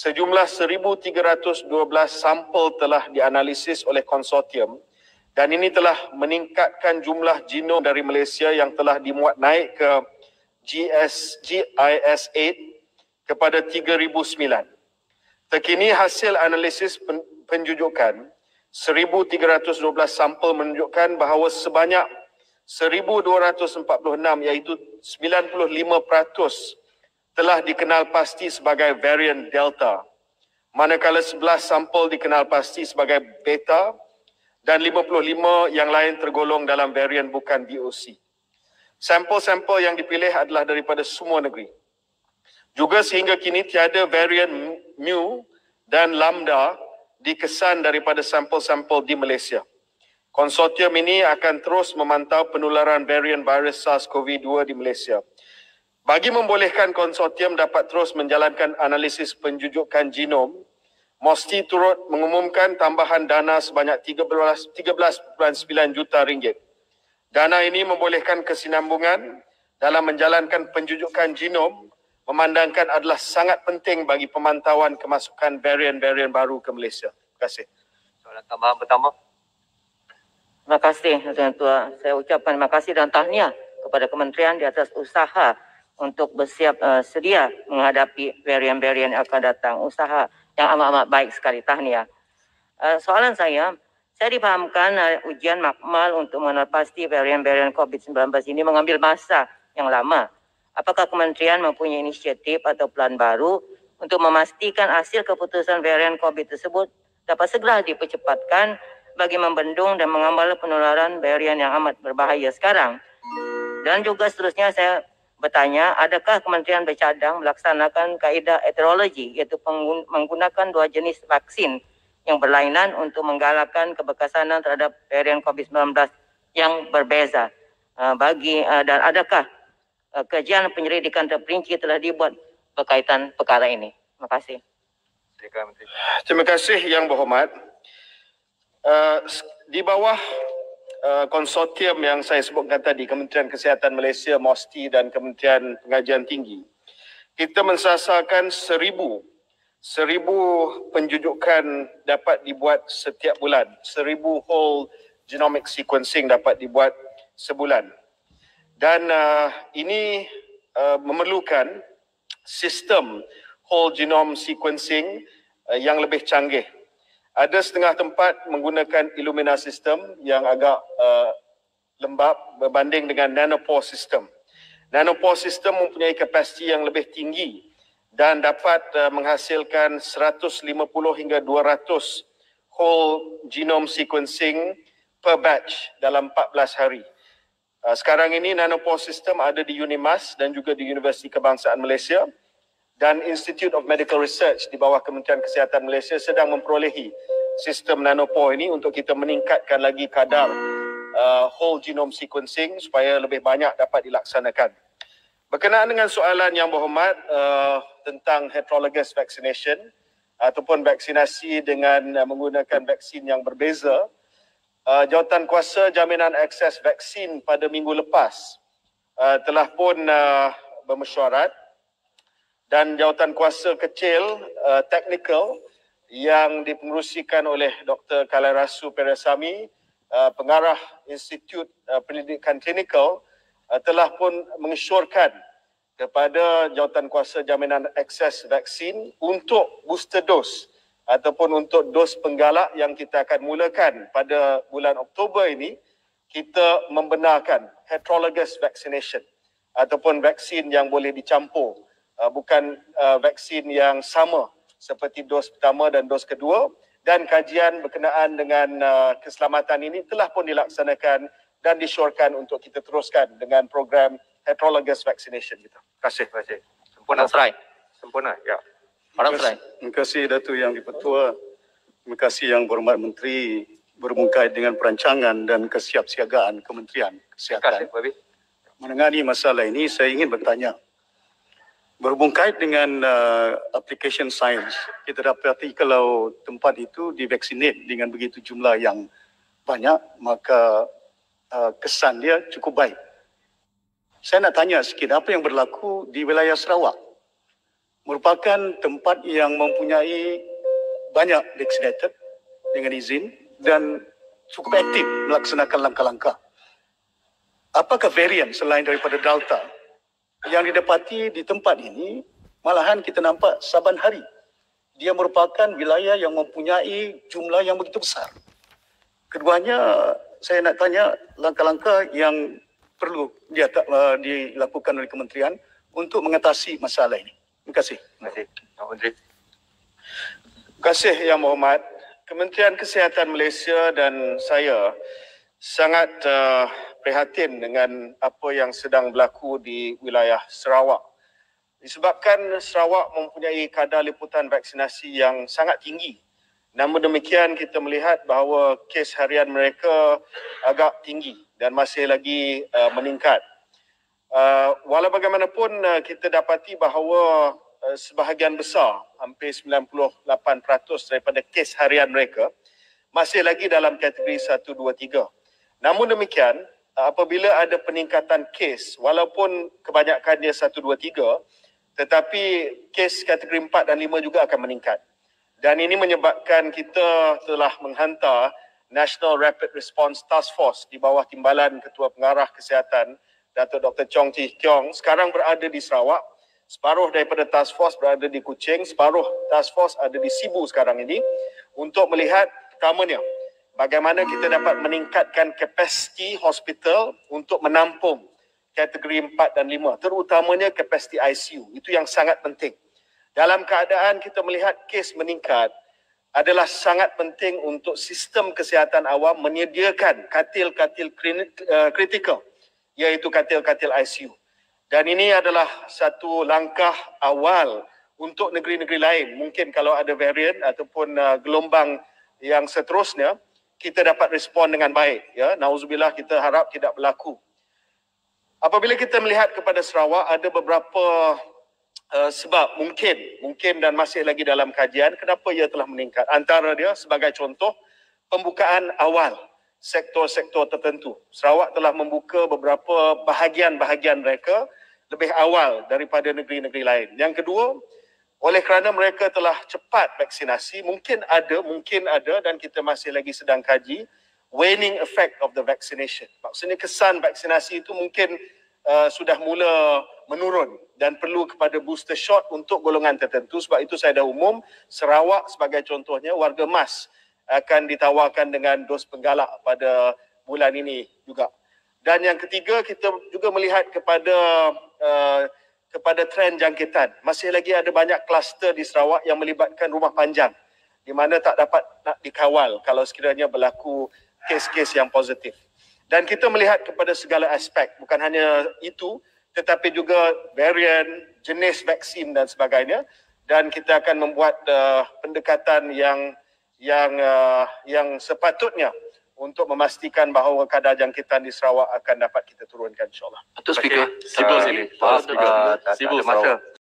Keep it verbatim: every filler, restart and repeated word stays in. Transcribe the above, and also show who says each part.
Speaker 1: sejumlah seribu tiga ratus dua belas sampel telah dianalisis oleh konsortium dan ini telah meningkatkan jumlah genom dari Malaysia yang telah dimuat naik ke G S, G I S lapan kepada tiga ribu sembilan. Terkini hasil analisis penjujukan seribu tiga ratus dua belas sampel menunjukkan bahawa sebanyak seribu dua ratus empat puluh enam iaitu sembilan puluh lima peratus telah dikenal pasti sebagai varian Delta, manakala sebelas sampel dikenal pasti sebagai Beta dan lima puluh lima yang lain tergolong dalam varian bukan B O C. Sampel-sampel yang dipilih adalah daripada semua negeri. Juga sehingga kini tiada varian Mu dan Lambda dikesan daripada sampel-sampel di Malaysia. Konsortium ini akan terus memantau penularan varian virus SARS-CoV dua di Malaysia. Bagi membolehkan konsortium dapat terus menjalankan analisis penjujukan genom, mesti turut mengumumkan tambahan dana sebanyak tiga belas perpuluhan sembilan juta ringgit. Dana ini membolehkan kesinambungan dalam menjalankan penjujukan genom, memandangkan adalah sangat penting bagi pemantauan kemasukan varian-varian baru ke Malaysia. Terima kasih.
Speaker 2: Soalan tambahan pertama.
Speaker 3: Terima kasih, Tuan Ketua. Saya ucapkan terima kasih dan tahniah kepada Kementerian di atas usaha untuk bersiap uh, sedia menghadapi varian-varian yang akan datang. Usaha yang amat-amat baik sekali, tahniah. Uh, soalan saya, saya difahamkan uh, ujian makmal untuk mengenal pasti varian-varian COVID sembilan belas ini mengambil masa yang lama. Apakah Kementerian mempunyai inisiatif atau plan baru untuk memastikan hasil keputusan varian COVID tersebut dapat segera dipercepatkan bagi membendung dan mengambal penularan varian yang amat berbahaya sekarang? Dan juga seterusnya saya bertanya, adakah Kementerian bercadang melaksanakan kaedah heterologi, iaitu menggunakan dua jenis vaksin yang berlainan untuk menggalakkan keberkesanan terhadap varian COVID sembilan belas yang berbeza? Uh, bagi uh, dan adakah uh, kajian penyelidikan terperinci telah dibuat berkaitan perkara ini? Terima kasih.
Speaker 1: Terima kasih Yang Berhormat. Uh, di bawah uh, konsortium yang saya sebutkan tadi, Kementerian Kesihatan Malaysia, MOSTI dan Kementerian Pengajian Tinggi, kita mensasarkan seribu seribu penjujukan dapat dibuat setiap bulan. Seribu whole genomic sequencing dapat dibuat sebulan. Dan uh, ini uh, memerlukan sistem whole genome sequencing uh, yang lebih canggih. Ada setengah tempat menggunakan Illumina system yang agak uh, lembab berbanding dengan nanopore system. Nanopore system mempunyai kapasiti yang lebih tinggi dan dapat uh, menghasilkan seratus lima puluh hingga dua ratus whole genome sequencing per batch dalam empat belas hari. Uh, sekarang ini nanopore system ada di UNIMAS dan juga di Universiti Kebangsaan Malaysia, dan Institute of Medical Research di bawah Kementerian Kesihatan Malaysia sedang memperolehi sistem nanopore ini untuk kita meningkatkan lagi kadar uh, whole genome sequencing supaya lebih banyak dapat dilaksanakan. Berkenaan dengan soalan Yang Berhormat uh, tentang heterologous vaccination ataupun vaksinasi dengan uh, menggunakan vaksin yang berbeza, uh, Jawatankuasa Jaminan Akses Vaksin pada minggu lepas uh, telah pun uh, bermesyuarat, dan Jawatankuasa kecil uh, teknikal yang dipengerusikan oleh Doktor Kalarasu Perasami, uh, pengarah Institut uh, Pendidikan Klinikal, uh, telah pun mengesyorkan kepada Jawatankuasa Jaminan Akses Vaksin untuk booster dose ataupun untuk dos penggalak yang kita akan mulakan pada bulan Oktober ini, kita membenarkan heterologous vaccination ataupun vaksin yang boleh dicampur. Uh, bukan uh, vaksin yang sama seperti dos pertama dan dos kedua, dan kajian berkenaan dengan uh, keselamatan ini telah pun dilaksanakan dan disyorkan untuk kita teruskan dengan program heterologous vaccination kita. Terima kasih.
Speaker 2: Terima kasih. Sempurna.
Speaker 3: Serai.
Speaker 2: Sempurna, ya.
Speaker 3: Orang Serai.
Speaker 4: Terima kasih Datuk Yang Di-Pertua. Terima kasih Yang Berhormat Menteri berkait dengan perancangan dan kesiapsiagaan Kementerian Kesihatan.
Speaker 2: Terima kasih, Babi.
Speaker 4: Menangani masalah ini, saya ingin bertanya. Berhubung kait dengan uh, application science, kita dapati kalau tempat itu divaksinate dengan begitu jumlah yang banyak, maka uh, kesan dia cukup baik. Saya nak tanya sikit, apa yang berlaku di wilayah Sarawak? merupakan tempat yang mempunyai banyak vaccinated dengan izin dan cukup aktif melaksanakan langkah-langkah. Apakah varian selain daripada Delta yang didapati di tempat ini? Malahan kita nampak saban hari dia merupakan wilayah yang mempunyai jumlah yang begitu besar. Keduanya, saya nak tanya langkah-langkah yang perlu dia, uh, dilakukan oleh kementerian untuk mengatasi masalah ini. Terima kasih.
Speaker 2: Terima kasih. Pak Menteri.
Speaker 1: Terima kasih Yang Berhormat. Kementerian Kesihatan Malaysia dan saya sangat uh, prihatin dengan apa yang sedang berlaku di wilayah Sarawak. Disebabkan Sarawak mempunyai kadar liputan vaksinasi yang sangat tinggi. Namun demikian kita melihat bahawa kes harian mereka agak tinggi dan masih lagi uh, meningkat. Uh, walau bagaimanapun uh, kita dapati bahawa uh, sebahagian besar, hampir sembilan puluh lapan peratus daripada kes harian mereka masih lagi dalam kategori satu, dua, tiga. Namun demikian, uh, apabila ada peningkatan kes, walaupun kebanyakan dia satu, dua, tiga, tetapi kes kategori empat dan lima juga akan meningkat. Dan ini menyebabkan kita telah menghantar National Rapid Response Task Force di bawah timbalan Ketua Pengarah Kesihatan Datuk Doktor Chong Chee Kiong sekarang berada di Sarawak. Separuh daripada task force berada di Kuching, separuh task force ada di Sibu sekarang ini untuk melihat pertamanya bagaimana kita dapat meningkatkan kapasiti hospital untuk menampung kategori empat dan lima, terutamanya kapasiti I C U. Itu yang sangat penting. Dalam keadaan kita melihat kes meningkat, adalah sangat penting untuk sistem kesihatan awam menyediakan katil-katil kritikal, iaitu katil-katil I C U. Dan ini adalah satu langkah awal untuk negeri-negeri lain. Mungkin kalau ada varian ataupun uh, gelombang yang seterusnya, kita dapat respon dengan baik. Ya, nauzubillah, kita harap tidak berlaku. Apabila kita melihat kepada Sarawak, ada beberapa uh, sebab mungkin, mungkin dan masih lagi dalam kajian kenapa ia telah meningkat. Antara dia sebagai contoh, pembukaan awal sektor-sektor tertentu. Sarawak telah membuka beberapa bahagian-bahagian mereka lebih awal daripada negeri-negeri lain. Yang kedua, oleh kerana mereka telah cepat vaksinasi, mungkin ada, mungkin ada dan kita masih lagi sedang kaji, waning effect of the vaccination. Maksudnya kesan vaksinasi itu mungkin uh, sudah mula menurun dan perlu kepada booster shot untuk golongan tertentu. Sebab itu saya dah umum, Sarawak sebagai contohnya, warga emas akan ditawarkan dengan dos penggalak pada bulan ini juga. Dan yang ketiga, kita juga melihat kepada uh, kepada trend jangkitan. Masih lagi ada banyak kluster di Sarawak yang melibatkan rumah panjang di mana tak dapat nak dikawal kalau sekiranya berlaku kes-kes yang positif. Dan kita melihat kepada segala aspek, bukan hanya itu, tetapi juga varian, jenis vaksin dan sebagainya. Dan kita akan membuat uh, pendekatan yang yang uh, yang sepatutnya untuk memastikan bahawa kadar jangkitan di Sarawak akan dapat kita turunkan, insyaAllah.
Speaker 5: Datuk Speaker,
Speaker 2: Sibu sini.
Speaker 5: Maaf,
Speaker 2: Uh, tak- tak
Speaker 5: Sibu
Speaker 2: ada masa.
Speaker 5: Sarawak.